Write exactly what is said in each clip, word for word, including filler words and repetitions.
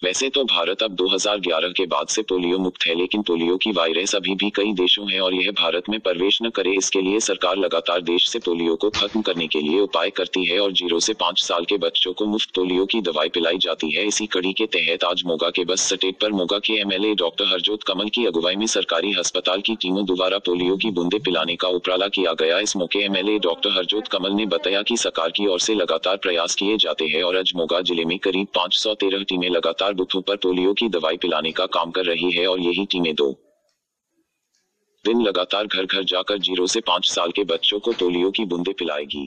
वैसे तो भारत अब दो हज़ार ग्यारह के बाद से पोलियो मुक्त है, लेकिन पोलियो की वायरस अभी भी कई देशों है और यह भारत में प्रवेश न करे, इसके लिए सरकार लगातार देश से पोलियो को खत्म करने के लिए उपाय करती है और जीरो से पाँच साल के बच्चों को मुफ्त पोलियो की दवाई पिलाई जाती है। इसी कड़ी के तहत आज मोगा के बस स्टेट पर मोगा के एमएलए डॉक्टर हरजोत कमल की अगुवाई में सरकारी अस्पताल की टीमों द्वारा पोलियो की बूंदे पिलाने का उपराला किया गया। इस मौके एमएलए डॉक्टर हरजोत कमल ने बताया कि सरकार की ओर से लगातार प्रयास किए जाते हैं और आज मोगा जिले में करीब पाँच सौ तेरह टीमें लगातार बूथों पर पोलियो की दवाई पिलाने का काम कर रही है और यही टीमें दो दिन लगातार घर घर जाकर जीरो से पाँच साल के बच्चों को पोलियो की बूंदे पिलाएगी।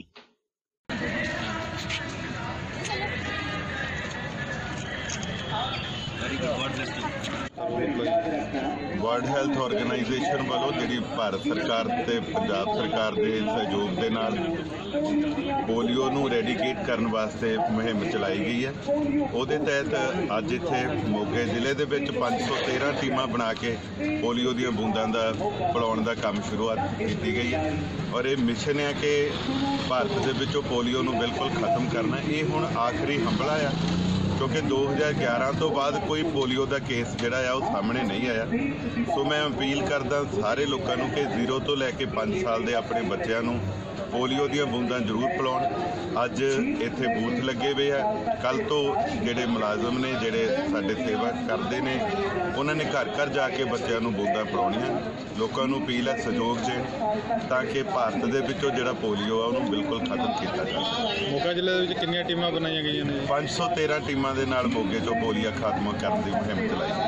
वर्ल्ड हेल्थ ऑर्गेनाइजेशन वालों जी भारत सरकार ते पंजाब सरकार के सहयोग के नाल पोलियो नूं रेडीकेट करने वास्ते मुहिम चलाई गई है। उहदे तहत अज इत्थे मोगे जिले दे विच पाँच सौ तेरह टीमां बना के पोलियो दी बूंदां दा पिलाउण दा काम शुरुआत की गई है और ये मिशन है कि भारत दे विचों पोलियो नूं बिल्कुल खत्म करना। ये हुण आखिरी हमला है क्योंकि दो हज़ार ग्यारह तो बाद कोई पोलियो का केस जिहड़ा आ वो सामने नहीं आया। सो मैं अपील करदा सारे लोगों को कि जीरो तो लैके पाँच साल के अपने बच्चों को पोलियो दी बूंदां जरूर पिलाउण। अज इत्थे बूथ लगे हुए है, कल तो जिहड़े मुलाजम ने जिहड़े साडे सेवा करते हैं उन्होंने घर घर जाके बच्चों को बूंदां पिलाउणियां। लोगों को अपील है सहयोग देण ताकि भारत दे विचों जिहड़ा पोलियो है उन्होंने बिल्कुल खत्म किया जाए। मोगा जिले दे विच कितनियां टीमां बनाईयां गईयां ने? पाँच सौ तेरह टीमां दे नाल मोगे चों पोलियो खात्मा करन दी मुहिम चलाई।